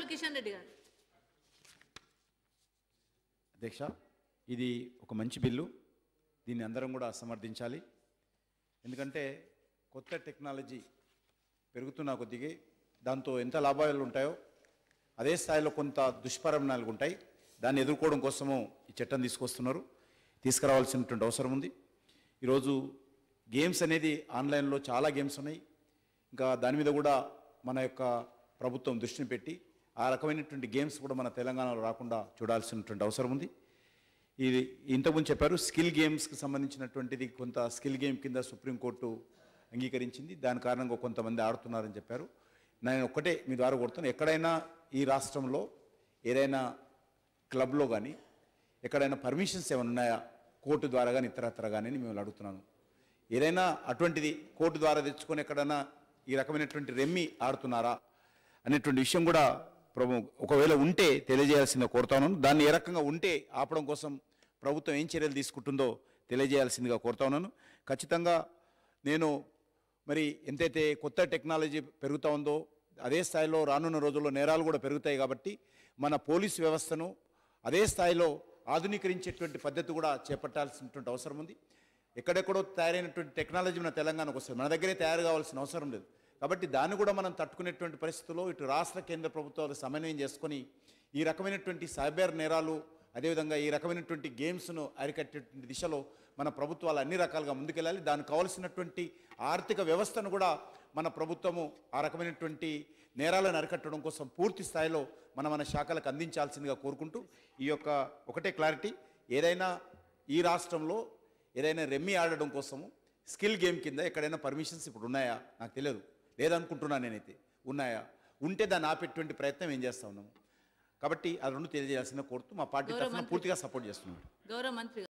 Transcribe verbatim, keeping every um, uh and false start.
కిషన్ రెడ్డి గారు. అధ్యక్ష, ఇది ఒక మంచి బిల్లు. దీన్ని అందరం కూడా సమర్థించాలి. ఎందుకంటే కొత్త టెక్నాలజీ పెరుగుతున్న కొద్దిగా దాంతో ఎంత లాభాలు ఉంటాయో అదే స్థాయిలో కొంత దుష్పరిణామాలు ఉంటాయి. దాన్ని ఎదుర్కోవడం కోసము ఈ చట్టం తీసుకొస్తున్నారు. తీసుకురావాల్సినటువంటి అవసరం ఉంది. ఈరోజు గేమ్స్ అనేది ఆన్లైన్లో చాలా గేమ్స్ ఉన్నాయి. ఇంకా దాని మీద కూడా మన యొక్క ప్రభుత్వం దృష్టిని పెట్టి ఆ రకమైనటువంటి గేమ్స్ కూడా మన తెలంగాణలో రాకుండా చూడాల్సినటువంటి అవసరం ఉంది. ఇది ఇంతకుముందు చెప్పారు, స్కిల్ గేమ్స్కి సంబంధించినటువంటిది కొంత స్కిల్ గేమ్ కింద సుప్రీంకోర్టు అంగీకరించింది. దాని కారణంగా కొంతమంది ఆడుతున్నారని చెప్పారు. నేను ఒక్కటే మీ ద్వారా కొడుతున్నాను, ఎక్కడైనా ఈ రాష్ట్రంలో ఏదైనా క్లబ్లో కానీ ఎక్కడైనా పర్మిషన్స్ ఏమైనా ఉన్నాయా కోర్టు ద్వారా కానీ ఇతరత్ర కానీ మేము అడుగుతున్నాను. ఏదైనా అటువంటిది కోర్టు ద్వారా తెచ్చుకొని ఎక్కడైనా ఈ రకమైనటువంటి రెమ్మి ఆడుతున్నారా అనేటువంటి విషయం కూడా ప్రభు ఒకవేళ ఉంటే తెలియజేయాల్సిందిగా కోరుతా ఉన్నాను. దాన్ని ఏ రకంగా ఉంటే ఆపడం కోసం ప్రభుత్వం ఏం చర్యలు తీసుకుంటుందో తెలియజేయాల్సిందిగా కోరుతా ఉన్నాను. ఖచ్చితంగా నేను మరి ఎంతైతే కొత్త టెక్నాలజీ పెరుగుతూ ఉందో అదే స్థాయిలో రానున్న రోజుల్లో నేరాలు కూడా పెరుగుతాయి. కాబట్టి మన పోలీసు వ్యవస్థను అదే స్థాయిలో ఆధునీకరించేటువంటి పద్ధతి కూడా చేపట్టాల్సినటువంటి అవసరం ఉంది. ఎక్కడెక్కడో తయారైనటువంటి టెక్నాలజీ మన తెలంగాణకు వస్తుంది, మన దగ్గరే తయారు కావాల్సిన అవసరం లేదు. కాబట్టి దాన్ని కూడా మనం తట్టుకునేటువంటి పరిస్థితుల్లో ఇటు రాష్ట్ర కేంద్ర ప్రభుత్వాలు సమన్వయం చేసుకొని ఈ రకమైనటువంటి సైబర్ నేరాలు అదేవిధంగా ఈ రకమైనటువంటి గేమ్స్ను అరికట్టేటువంటి దిశలో మన ప్రభుత్వాలు అన్ని రకాలుగా ముందుకెళ్ళాలి. దానికి కావాల్సినటువంటి ఆర్థిక వ్యవస్థను కూడా మన ప్రభుత్వము ఆ రకమైనటువంటి నేరాలను అరికట్టడం కోసం పూర్తి స్థాయిలో మన మన శాఖలకు అందించాల్సిందిగా కోరుకుంటూ ఈ యొక్క ఒకటే క్లారిటీ, ఏదైనా ఈ రాష్ట్రంలో ఏదైనా రెమ్మి ఆడడం కోసము స్కిల్ గేమ్ కింద ఎక్కడైనా పర్మిషన్స్ ఇప్పుడు ఉన్నాయా నాకు తెలియదు, లేదనుకుంటున్నాను నేనైతే. ఉన్నాయా? ఉంటే దాన్ని ఆపేటువంటి ప్రయత్నం ఏం చేస్తా ఉన్నాము. కాబట్టి ఆ రెండు తెలియజేయాల్సిన కోరుతూ మా పార్టీ తరఫున పూర్తిగా సపోర్ట్ చేస్తున్నాం. గౌరవ మంత్రి